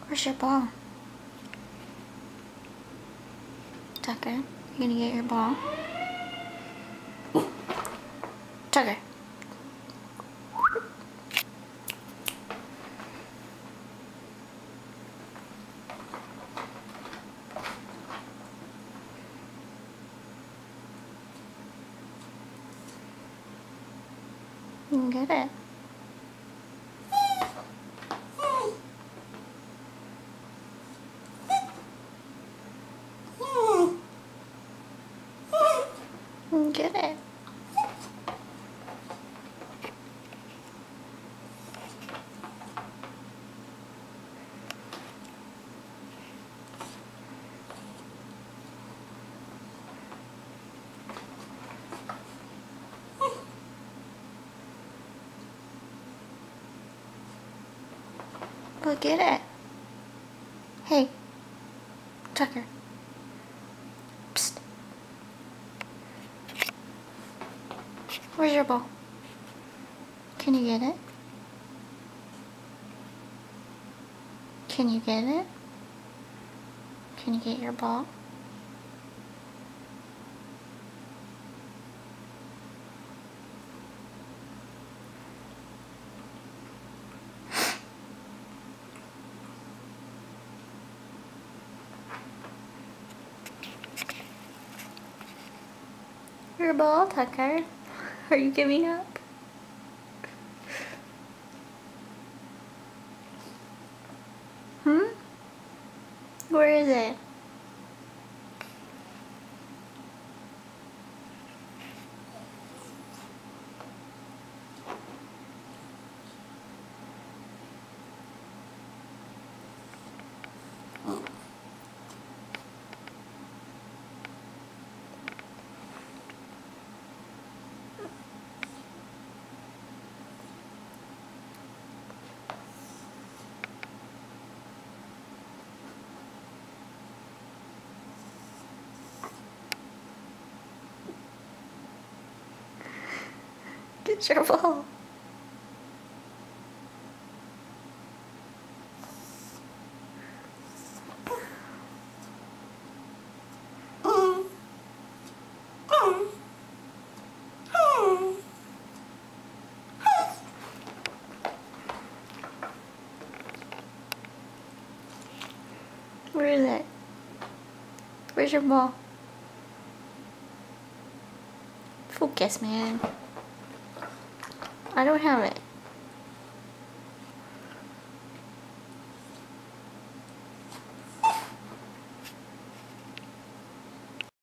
Where's your ball? Tucker, you gonna get your ball? Tucker. You can get it. You can get it. Go get it. Hey, Tucker. Psst. Where's your ball? Can you get it? Can you get it? Can you get your ball? Your ball, Tucker. Are you giving up? Where is it? Get your ball. Where is it? Where's your ball? Focus, man. I don't have it.